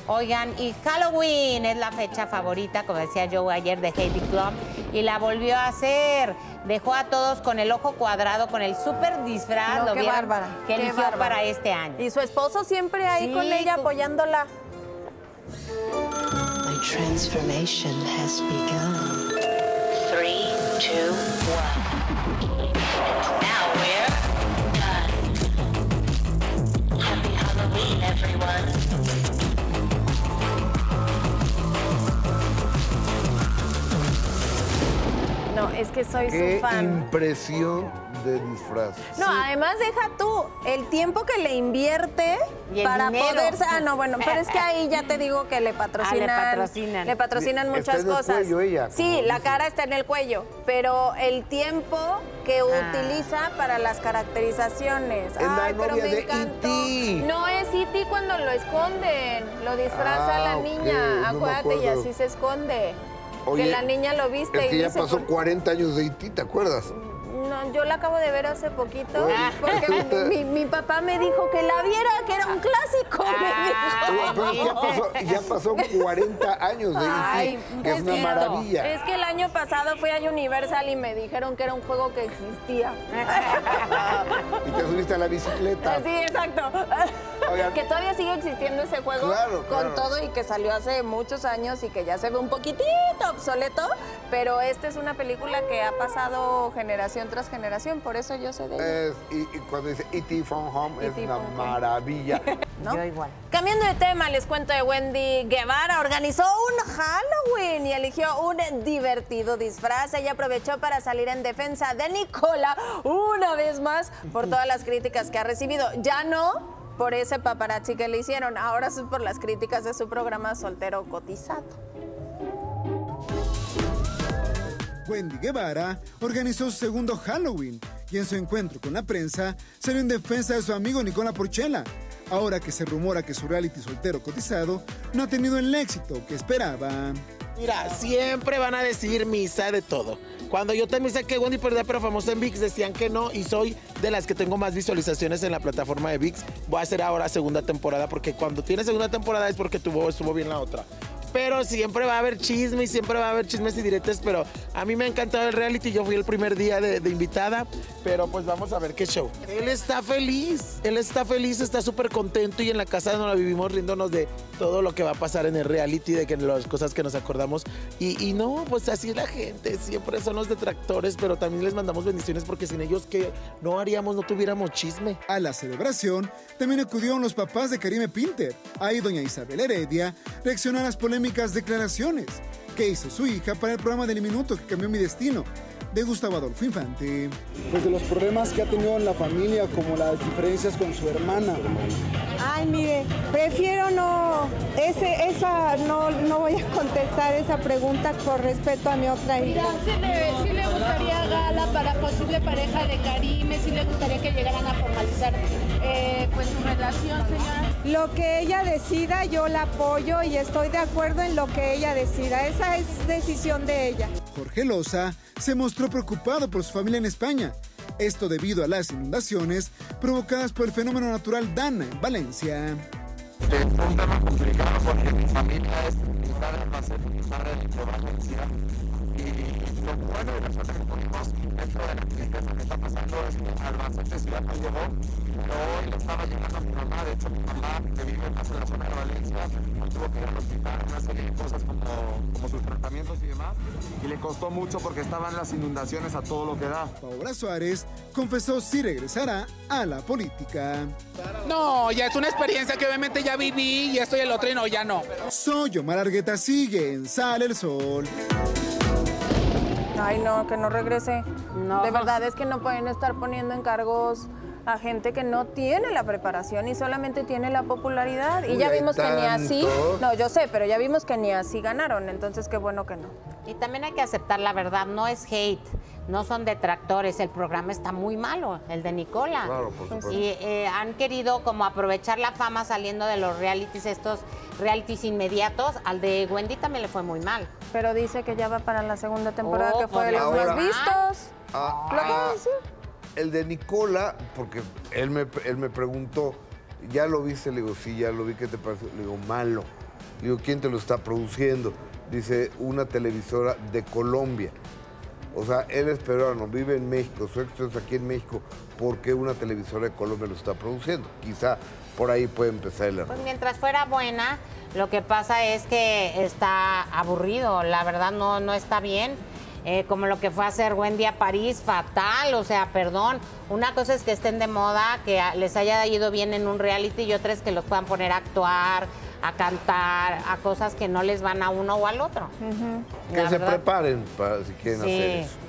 Oigan, y Halloween es la fecha favorita, como decía yo ayer, de Heidi Klum, y la volvió a hacer. Dejó a todos con el ojo cuadrado, con el súper disfraz, No, ¿lo qué vieron? bárbara, Que qué eligió bárbara. para este año. Y su esposo siempre ahí con ella apoyándola. My transformation has begun. 3, 2, 1. Now we're done. Happy Halloween, everyone. No, es que soy Qué su fan. impresión de disfraz. No, además deja tú el tiempo que le invierte Y el para dinero. poderse. Ah, no, bueno, pero es que ahí ya te digo que le patrocinan. Le patrocinan Está muchas en el cosas. cuello ella, Sí, como la dice. cara está en el cuello, pero el tiempo que utiliza para las caracterizaciones. Es la Ay, pero novia me de encantó. E.T.. No es E.T. cuando lo esconden, lo disfraza la ok, niña. no me Acuérdate, y acuerdo. así se esconde. Oye, que la niña lo viste Es que y ya dice, pasó ¿por 40 años de E.T., ¿te acuerdas? No, yo la acabo de ver hace poquito, Bueno. porque mi papá me dijo que la viera, que era un clásico, Pero me dijo. ya pasó 40 años de Ay, E.T., que es una cierto. maravilla. Es que el año pasado fui a Universal y me dijeron que era un juego que existía. Y te subiste a la bicicleta. Sí, exacto. Oigan. Que todavía sigue existiendo ese juego Claro, con claro. todo y que salió hace muchos años y que ya se ve un poquitito obsoleto, pero esta es una película que ha pasado generación tras generación, por eso yo sé de ella. Y cuando dice E.T. from Home, es E.T. una from Home. maravilla. ¿No? Yo igual. Cambiando de tema, les cuento de Wendy Guevara. Organizó un Halloween y eligió un divertido disfraz. Ella aprovechó para salir en defensa de Nicola una vez más por todas las críticas que ha recibido. Ya no por ese paparazzi que le hicieron, ahora es por las críticas de su programa Soltero Cotizado. Wendy Guevara organizó su segundo Halloween y en su encuentro con la prensa salió en defensa de su amigo Nicola Porchela, ahora que se rumora que su reality Soltero Cotizado no ha tenido el éxito que esperaba. Mira, siempre van a decir misa de todo. Cuando yo también sé que Wendy perdía pero famosa en ViX, decían que no, y soy de las que tengo más visualizaciones en la plataforma de ViX. Voy a hacer ahora segunda temporada, porque cuando tiene segunda temporada es porque estuvo bien la otra. Pero siempre va a haber chisme y siempre va a haber chismes y directos, pero a mí me ha encantado el reality. Yo fui el primer día de invitada, pero pues vamos a ver qué show. Él está feliz, está súper contento y en la casa nos la vivimos riéndonos de todo lo que va a pasar en el reality, de que las cosas que nos acordamos. Y no, pues así es la gente, siempre son los detractores, pero también les mandamos bendiciones porque sin ellos, ¿qué no haríamos? No tuviéramos chisme. A la celebración también acudieron los papás de Karime Pinter. Ahí doña Isabel Heredia reaccionó a las polémicas declaraciones que hizo su hija para el programa del Minuto que cambió mi destino, de Gustavo Adolfo Infante. Pues de los problemas que ha tenido en la familia, como las diferencias con su hermana. Ay, mire, prefiero no voy a contestar esa pregunta por respeto a mi otra hija. Sí le gustaría Gala para posible pareja de Karime, sí le gustaría que llegaran a formalizar pues su relación, señora. Lo que ella decida, yo la apoyo y estoy de acuerdo en lo que ella decida. Esa es decisión de ella. Jorge Loza se mostró preocupado por su familia en España. Esto debido a las inundaciones provocadas por el fenómeno natural Dana en Valencia. Es un tema complicado porque mi familia es mi padre va a ser mi padre de Valencia y lo bueno y lo que pudimos dentro de la tristeza que está pasando es que Albacete ciudad no llegó, pero hoy le estaba llegando a mi mamá. De hecho mi mamá que vive más en la zona de Valencia tuvo que ir al hospital, una serie de cosas como sus tratamientos y demás, y le costó mucho porque estaban las inundaciones a todo lo que da. Paola Suárez confesó si regresará a la política. No, ya es una experiencia que obviamente ya viví y esto y el otro y no, ya no. Soy Omar Argueta, sigue en Sale el Sol. Ay, no, que no regrese. No. De verdad es que no pueden estar poniendo encargos a gente que no tiene la preparación y solamente tiene la popularidad. Y ya vimos que ni así, no, yo sé, pero ya vimos que ni así ganaron, entonces qué bueno que no. Y también hay que aceptar la verdad, no es hate, no son detractores, el programa está muy malo, el de Nicola. Claro, por supuesto. Y han querido como aprovechar la fama saliendo de los realities, estos realities inmediatos, al de Wendy también le fue muy mal. Pero dice que ya va para la segunda temporada, que fue de los ahora- más vistos. ¿Lo acabo de decir? El de Nicola, porque él me preguntó, ¿ya lo viste? Le digo, sí, ya lo vi, ¿qué te pareció? Le digo, malo. Digo, ¿quién te lo está produciendo? Dice, una televisora de Colombia. O sea, él es peruano, vive en México, su éxito es aquí en México. ¿Por qué una televisora de Colombia lo está produciendo? Quizá por ahí puede empezar el error. Pues mientras fuera buena, lo que pasa es que está aburrido, la verdad no está bien. Como lo que fue a hacer Wendy a París, fatal, o sea, perdón. Una cosa es que estén de moda, que les haya ido bien en un reality, y otra es que los puedan poner a actuar, a cantar, a cosas que no les van a uno o al otro. Que se preparen para si quieren hacer eso.